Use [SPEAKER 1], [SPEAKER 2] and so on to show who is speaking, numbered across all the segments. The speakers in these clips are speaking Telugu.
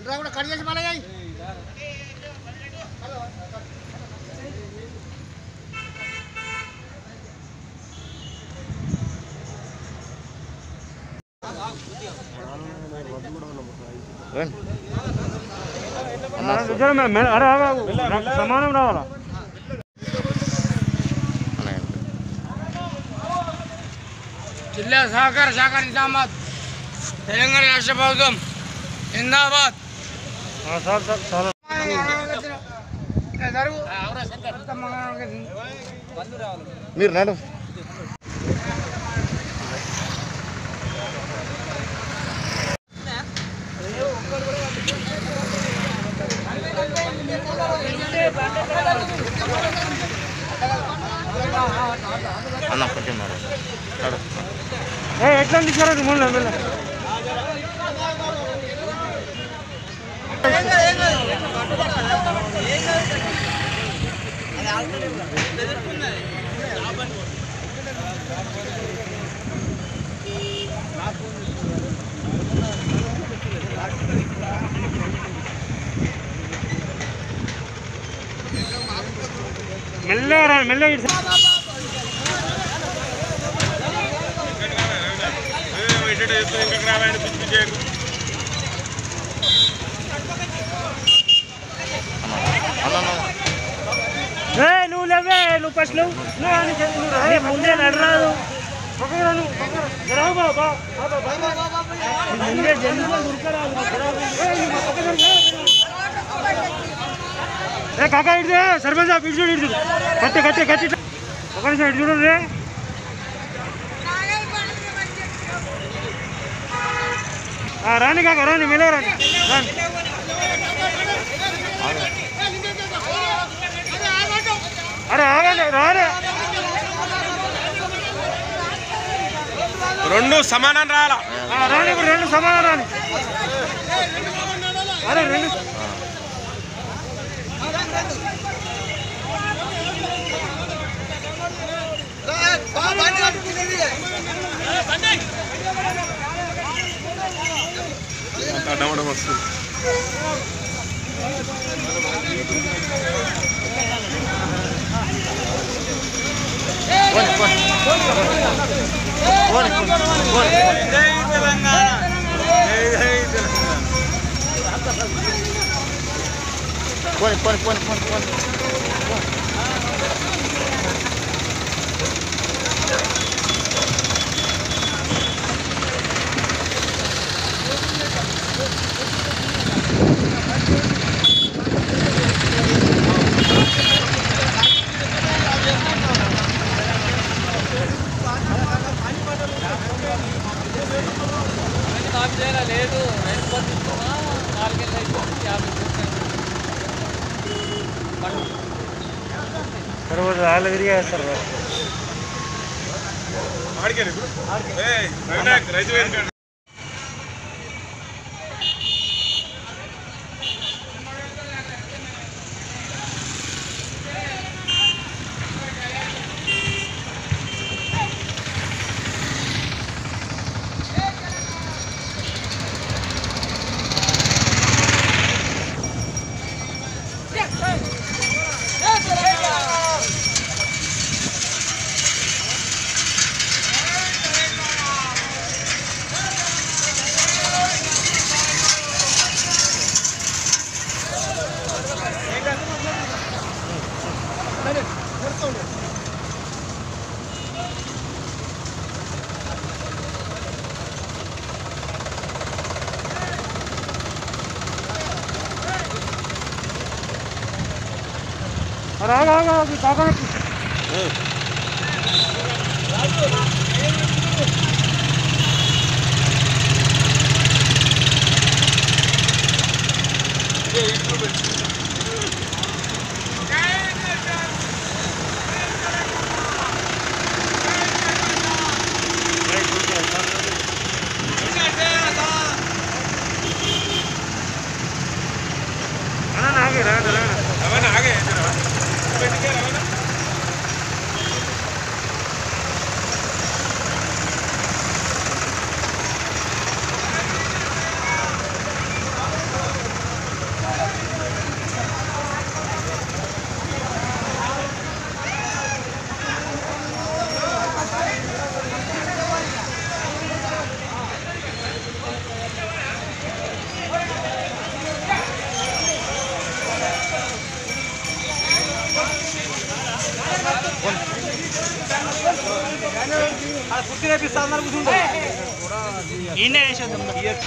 [SPEAKER 1] సమానం రావాలా జిల్లా సహకార శాఖ నిజామాబాద్ తెలంగాణ రాష్ట్ర ప్రభుత్వం జిందాబాద్.
[SPEAKER 2] మీరు నాడు అన్న కొంచెం
[SPEAKER 1] ఎట్లా తీసారు ముందు మెల్లగా మెల్లగా నువ్వు లేవే నువ్వు ఫస్ట్ నువ్వు ముందే నడరాదు ముందే జల్లుగా దొరకరాదు కాకా ఇడితే సర్పంచ్ ఇటు చూడు ఇటు కట్టి కట్టి కట్టి ఒక నిమిషం ఇటు చూడండి రాని కాక రాని మెల్లగా రాని రాని అరే ఆగండి రాని
[SPEAKER 3] రెండు సమానం రాలా
[SPEAKER 1] రాని ఇప్పుడు రెండు సమానం రాని అరే రెండు
[SPEAKER 3] డమడం వస్తుంది
[SPEAKER 4] లేదు
[SPEAKER 1] తర్వాత వాళ్ళు విరిగా వేస్తారు
[SPEAKER 3] రైతు
[SPEAKER 1] రాగా కాకా आगे रवाना आगे रवाना కుర్చీ రేపిస్తా అందరు కూర్చుంటారు ఈయనే వేసేద్దాం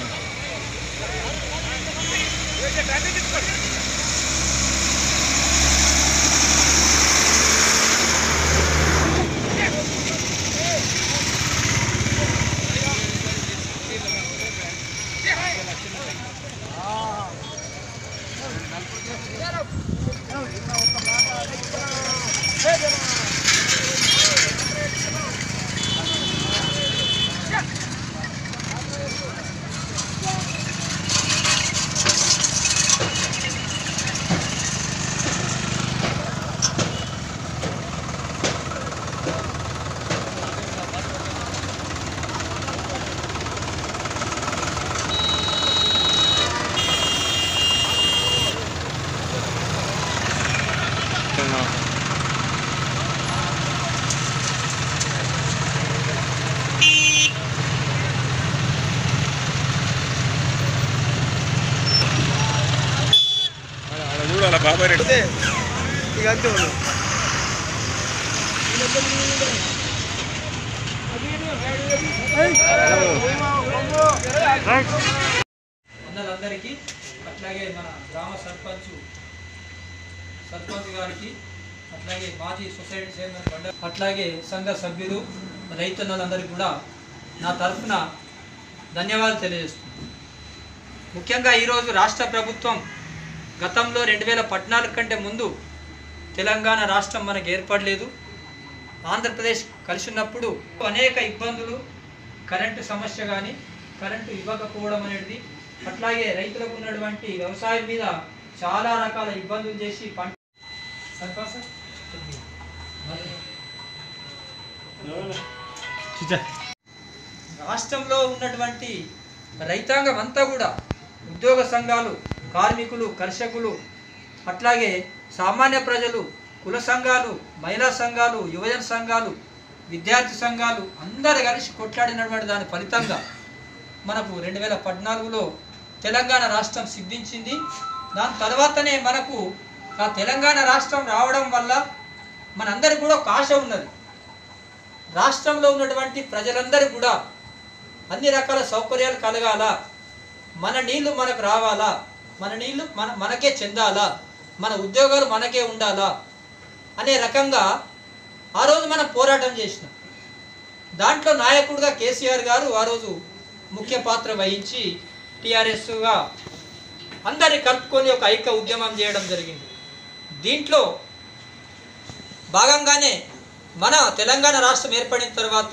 [SPEAKER 3] చూడాలా బాబాయ్ రెడ్డి
[SPEAKER 1] ఇక అంతే ఉంది
[SPEAKER 4] అందరికీ అట్లాగే మన గ్రామ సర్పంచ్ గారికి అట్లాగే మాజీ సొసైటీ చైర్మన్ బండ అట్లాగే సంఘ సభ్యులు రైతన్నలందరికీ కూడా నా తరఫున ధన్యవాదాలు తెలియజేస్తున్నాను. ముఖ్యంగా ఈరోజు రాష్ట్ర ప్రభుత్వం గతంలో 2014 కంటే ముందు తెలంగాణ రాష్ట్రం మనకు ఏర్పడలేదు. ఆంధ్రప్రదేశ్ కలిసి ఉన్నప్పుడు అనేక ఇబ్బందులు, కరెంటు సమస్య కానీ కరెంటు ఇవ్వకపోవడం అనేది, అట్లాగే రైతులకు ఉన్నటువంటి వ్యవసాయం మీద చాలా రకాల ఇబ్బందులు చేసి పంట రాష్ట్రంలో ఉన్నటువంటి రైతాంగం అంతా కూడా ఉద్యోగ సంఘాలు, కార్మికులు, కర్షకులు, అట్లాగే సామాన్య ప్రజలు, కుల సంఘాలు, మహిళా సంఘాలు, యువజన సంఘాలు, విద్యార్థి సంఘాలు అందరు కలిసి కొట్లాడినటువంటి దాని ఫలితంగా మనకు 2014లో తెలంగాణ రాష్ట్రం సిద్ధించింది. దాని తర్వాతనే మనకు ఆ తెలంగాణ రాష్ట్రం రావడం వల్ల మనందరికీ కూడా ఒక ఆశ ఉన్నది. రాష్ట్రంలో ఉన్నటువంటి ప్రజలందరికీ కూడా అన్ని రకాల సౌకర్యాలు కలగాల, మన నీళ్లు మనకు రావాలా, మన నీళ్లు మనకే చెందాలా, మన ఉద్యోగాలు మనకే ఉండాలా అనే రకంగా ఆ రోజు మనం పోరాటం చేసినాం. దాంట్లో నాయకుడిగా కేసీఆర్ గారు ఆ రోజు ముఖ్య పాత్ర వహించి టీఆర్ఎస్గా అందరినీ కలుపుకొని ఒక ఐక్య ఉద్యమం చేయడం జరిగింది. దీంట్లో భాగంగానే మన తెలంగాణ రాష్ట్రం ఏర్పడిన తర్వాత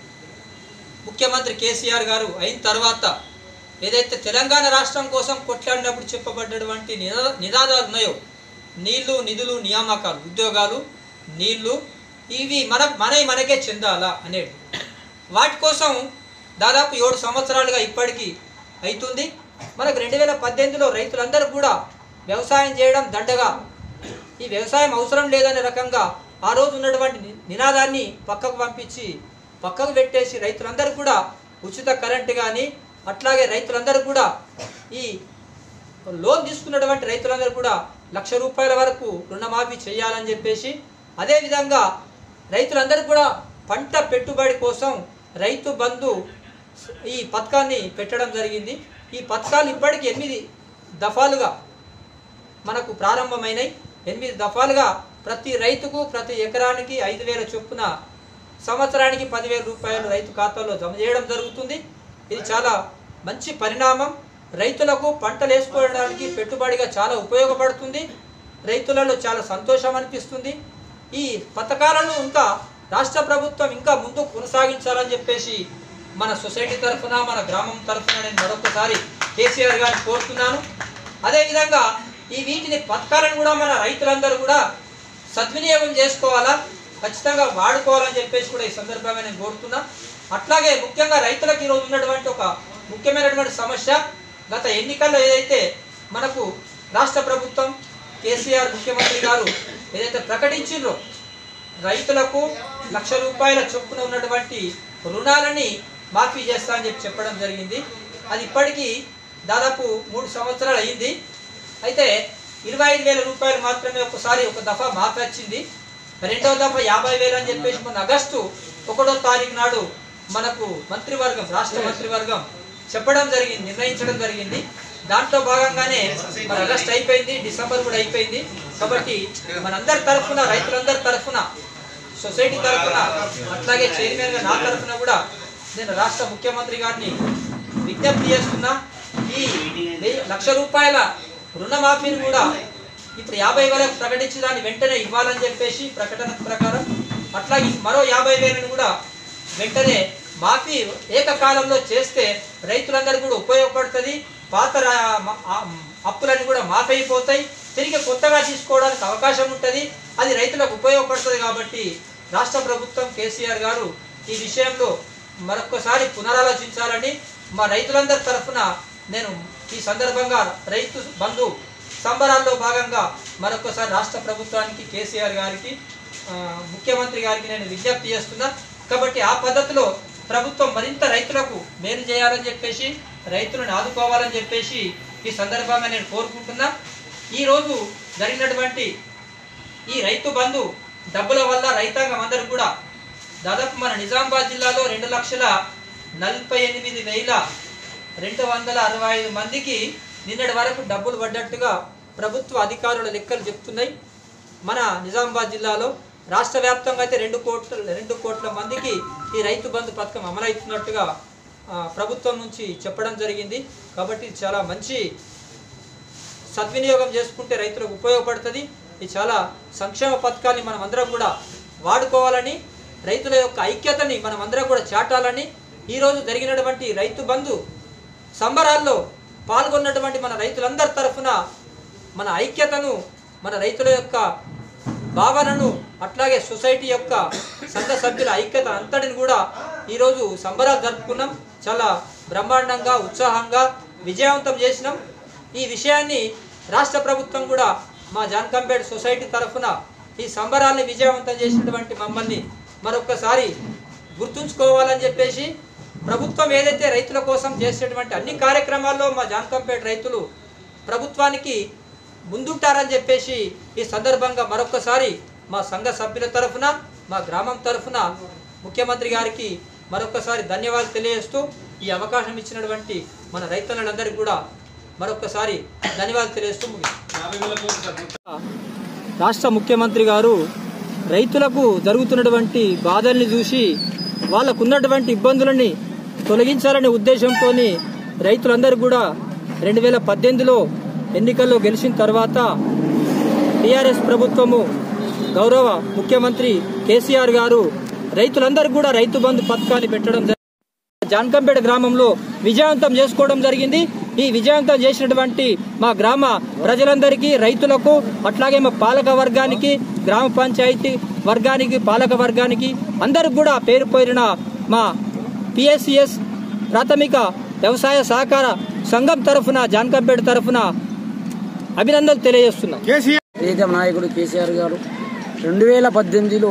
[SPEAKER 4] ముఖ్యమంత్రి కేసీఆర్ గారు అయిన తర్వాత ఏదైతే తెలంగాణ రాష్ట్రం కోసం కొట్లాడినప్పుడు చెప్పబడ్డటువంటి నినాదాలు ఉన్నాయో, నీళ్లు, నిధులు, నియామకాలు, ఉద్యోగాలు, నీళ్లు, ఇవి మనకే చెందాలా అనేది, వాటి కోసం దాదాపు 7 సంవత్సరాలుగా ఇప్పటికీ అవుతుంది. మనకు 2018లో రైతులందరూ కూడా వ్యవసాయం చేయడం దండగా, ఈ వ్యవసాయం అవసరం లేదనే రకంగా ఆ రోజు ఉన్నటువంటి నినాదాన్ని పక్కకు పంపించి పక్కకు పెట్టేసి రైతులందరూ కూడా ఉచిత కరెంటు కానీ, అట్లాగే రైతులందరూ కూడా ఈ లోన్ తీసుకున్నటువంటి రైతులందరూ కూడా ₹1,00,000 వరకు రుణమాఫీ చేయాలని చెప్పేసి, అదేవిధంగా రైతులందరూ కూడా పంట పెట్టుబడి కోసం రైతు బంధు ఈ పథకాన్ని పెట్టడం జరిగింది. ఈ పథకాలు ఇప్పటికి 8 దఫాలుగా మనకు ప్రారంభమైనాయి. 8 దఫాలుగా ప్రతి రైతుకు ప్రతి ఎకరానికి 5,000 చొప్పున సంవత్సరానికి ₹10,000 రైతు ఖాతాలో జమ చేయడం జరుగుతుంది. ఇది చాలా మంచి పరిణామం. రైతులకు పంటలు వేసుకోవడానికి పెట్టుబడిగా చాలా ఉపయోగపడుతుంది. రైతులలో చాలా సంతోషం అనిపిస్తుంది. ఈ పథకాలను ఇంకా రాష్ట్ర ప్రభుత్వం ఇంకా ముందుకు కొనసాగించాలని చెప్పేసి మన సొసైటీ తరఫున, మన గ్రామం తరఫున నేను మరొకసారి కేసీఆర్ గారిని కోరుతున్నాను. అదేవిధంగా ఈ వీటిని పథకాలను కూడా మన రైతులందరూ కూడా సద్వినియోగం చేసుకోవాలా, ఖచ్చితంగా వాడుకోవాలని చెప్పేసి కూడా ఈ సందర్భంగా నేను కోరుతున్నా. అట్లాగే ముఖ్యంగా రైతులకు ఈరోజు ఉన్నటువంటి ఒక ముఖ్యమైనటువంటి సమస్య, గత ఎన్నికల్లో ఏదైతే మనకు రాష్ట్ర ప్రభుత్వం కేసీఆర్ ముఖ్యమంత్రి గారు ఏదైతే ప్రకటించిండ్రో రైతులకు ₹1,00,000 చొప్పున ఉన్నటువంటి రుణాలని మాఫీ చేస్తా అని చెప్పడం జరిగింది. అది ఇప్పటికీ దాదాపు 3 సంవత్సరాలు అయింది. అయితే ₹25,000 మాత్రమే ఒక దఫా మాఫీ వచ్చింది. రెండవ దఫా 50,000 అని చెప్పేసి మొన్న ఆగస్టు 1వ తారీఖు నాడు మనకు మంత్రివర్గం రాష్ట్ర మంత్రివర్గం చెప్పడం జరిగింది, నిర్ణయించడం జరిగింది. దాంట్లో భాగంగానే మరి ఆగస్ట్ అయిపోయింది, డిసెంబర్ కూడా అయిపోయింది. కాబట్టి మనందరి తరఫున, రైతులందరి తరఫున, సొసైటీ తరఫున, అట్లాగే చైర్మన్గా నా తరఫున కూడా నేను రాష్ట్ర ముఖ్యమంత్రి గారిని విజ్ఞప్తి చేస్తున్నా. ఈ 1,00,000 రూపాయల రుణమాఫీని కూడా ఇప్పుడు 50,000 ప్రకటించి దాన్ని వెంటనే ఇవ్వాలని చెప్పేసి ప్రకటన ప్రకారం, అట్లాగే మరో 50,000 కూడా వెంటనే మాఫీ ఏకకాలంలో చేస్తే రైతులందరికీ కూడా ఉపయోగపడుతుంది. పాత అప్పులన్నీ కూడా మాఫీ అయిపోతాయి, తిరిగి కొత్తగా తీసుకోవడానికి అవకాశం ఉంటుంది. అది రైతులకు ఉపయోగపడుతుంది. కాబట్టి రాష్ట్ర ప్రభుత్వం కేసీఆర్ గారు ఈ విషయంలో మరొకసారి పునరాలోచించాలని మా రైతులందరి తరఫున నేను ఈ సందర్భంగా రైతు బంధు సంబరాల్లో భాగంగా మరొకసారి రాష్ట్ర ప్రభుత్వానికి, కేసీఆర్ గారికి, ముఖ్యమంత్రి గారికి నేను విజ్ఞప్తి చేస్తున్నా. కాబట్టి ఆ పద్ధతిలో ప్రభుత్వం మరింత రైతులకు మేలు చేయాలని చెప్పేసి, రైతులను ఆదుకోవాలని చెప్పేసి ఈ సందర్భంగా నేను కోరుకుంటున్నా. ఈరోజు జరిగినటువంటి ఈ రైతు బంధు డబ్బుల వల్ల రైతాంగం అందరూ కూడా దాదాపు మన నిజామాబాద్ జిల్లాలో 2,48,265 మందికి నిన్నటి వరకు డబ్బులు పడ్డట్టుగా ప్రభుత్వ అధికారుల లెక్కలు చెప్తున్నాయి. మన నిజామాబాద్ జిల్లాలో రాష్ట్ర వ్యాప్తంగా అయితే 2 కోట్ల మందికి ఈ రైతు బంధు పథకం అమలవుతున్నట్టుగా ప్రభుత్వం నుంచి చెప్పడం జరిగింది. కాబట్టి చాలా మంచి సద్వినియోగం చేసుకుంటే రైతులకు ఉపయోగపడుతుంది. ఇది చాలా సంక్షేమ పథకాన్ని మనం అందరం కూడా వాడుకోవాలని, రైతుల యొక్క ఐక్యతని మనం అందరం కూడా చాటాలని, ఈరోజు జరిగినటువంటి రైతు బంధు సంబరాల్లో పాల్గొన్నటువంటి మన రైతులందరి తరఫున మన ఐక్యతను, మన రైతుల యొక్క భావనను, అట్లాగే సొసైటీ యొక్క సంఘ సభ్యుల ఐక్యత అంతటిని కూడా ఈరోజు సంబరాలు జరుపుకున్నాం. చాలా బ్రహ్మాండంగా, ఉత్సాహంగా విజయవంతం చేసినాం. ఈ విషయాన్ని రాష్ట్ర ప్రభుత్వం కూడా మా జాన్కంపేట్ సొసైటీ తరఫున ఈ సంబరాల్ని విజయవంతం చేసినటువంటి మమ్మల్ని మరొకసారి గుర్తుంచుకోవాలని చెప్పేసి, ప్రభుత్వం ఏదైతే రైతుల కోసం చేసేటువంటి అన్ని కార్యక్రమాల్లో మా జాన్కంపేట్ రైతులు ప్రభుత్వానికి ముందుంటారని చెప్పేసి ఈ సందర్భంగా మరొకసారి మా సంఘ సభ్యుల తరఫున, మా గ్రామం తరఫున ముఖ్యమంత్రి గారికి మరొకసారి ధన్యవాదాలు తెలియజేస్తూ, ఈ అవకాశం ఇచ్చినటువంటి మన రైతులందరికీ కూడా మరొకసారి ధన్యవాదాలు తెలియజేస్తూ రాష్ట్ర ముఖ్యమంత్రి గారు రైతులకు జరుగుతున్నటువంటి బాధల్ని చూసి వాళ్ళకు ఉన్నటువంటి ఇబ్బందులని తొలగించాలనే ఉద్దేశంతో రైతులందరూ కూడా 2018లో ఎన్నికల్లో గెలిచిన తర్వాత టీఆర్ఎస్ ప్రభుత్వము, గౌరవ ముఖ్యమంత్రి కేసీఆర్ గారు రైతులందరూ కూడా రైతు బంధు పథకాన్ని పెట్టడం జాన్కంపేట గ్రామంలో విజయవంతం చేసుకోవడం జరిగింది. ఈ విజయవంతం చేసినటువంటి మా గ్రామ ప్రజలందరికీ, రైతులకు, అట్లాగే మా పాలక వర్గానికి, గ్రామ పంచాయతీ వర్గానికి, పాలక వర్గానికి అందరికి కూడా పేరు పేరిన మా PSCS ప్రాథమిక వ్యవసాయ సహకార సంఘం తరఫున, జాన్కంపేట తరఫున అభినందనలు తెలియజేస్తున్నాం.
[SPEAKER 5] ప్రీతం నాయకుడు కేసీఆర్ గారు 2018లో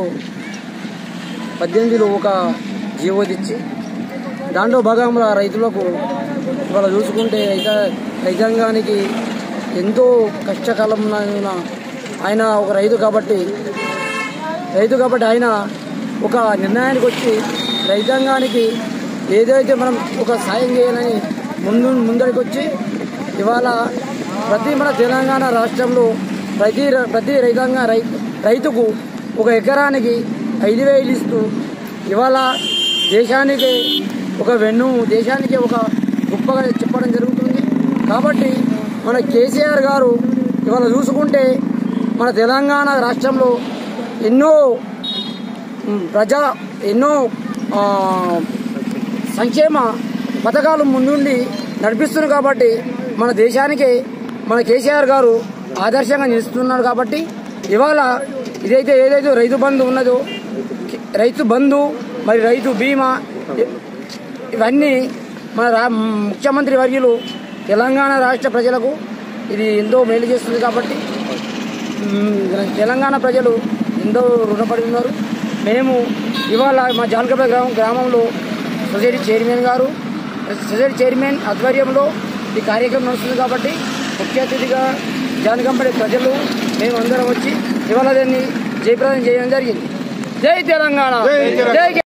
[SPEAKER 5] ఒక జీవో తెచ్చి దాంట్లో భాగంగా రైతులకు ఇవాళ చూసుకుంటే రైతాంగానికి ఎంతో కష్టకాలం ఆయన ఒక రైతు కాబట్టి ఆయన ఒక నిర్ణయానికి వచ్చి రైతాంగానికి ఏదైతే మనం ఒక సాయం చేయాలని ముందరికి వచ్చి ఇవాళ మన తెలంగాణ రాష్ట్రంలో ప్రతి రైతుకు ఒక ఎకరానికి 5,000 ఇస్తూ ఇవాళ దేశానికి దేశానికి ఒక గొప్పగా చెప్పడం జరుగుతుంది. కాబట్టి మన కేసీఆర్ గారు ఇవాళ చూసుకుంటే మన తెలంగాణ రాష్ట్రంలో ఎన్నో సంక్షేమ పథకాలు ముందుండి నడిపిస్తున్నారు. కాబట్టి మన దేశానికి మన కేసీఆర్ గారు ఆదర్శంగా నిలుస్తున్నారు. కాబట్టి ఇవాళ ఏదైతే రైతు బంధు ఉన్నదో, రైతు బంధు మరి రైతు బీమా ఇవన్నీ మన ముఖ్యమంత్రి వర్యులు తెలంగాణ రాష్ట్ర ప్రజలకు ఇది ఎంతో మేలు చేస్తుంది. కాబట్టి తెలంగాణ ప్రజలు ఎంతో రుణపడి ఉన్నారు. మేము ఇవాళ మా జాన్కంపేట గ్రామంలో సొసైటీ చైర్మన్ ఆధ్వర్యంలో ఈ కార్యక్రమం నడుస్తుంది. కాబట్టి ముఖ్య అతిథిగా జాన్కంపేట ప్రజలు మేము అందరం వచ్చి ఇవాళ దాన్ని జయప్రదం చేయడం జరిగింది. జై తెలంగాణ, జై